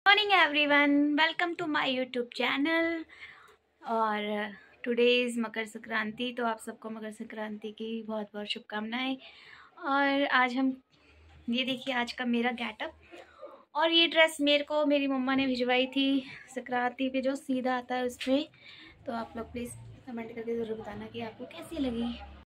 Morning everyone, welcome to my YouTube channel. और today is Makar Sankranti, तो आप सबको मकर संक्रांति की बहुत बहुत शुभकामनाएं। और आज हम ये देखिए आज का मेरा गेटअप, और ये ड्रेस मेरे को मेरी मम्मा ने भिजवाई थी संक्रांति पे जो सीधा आता है उसमें। तो आप लोग प्लीज़ कमेंट करके ज़रूर बताना कि आपको कैसी लगी।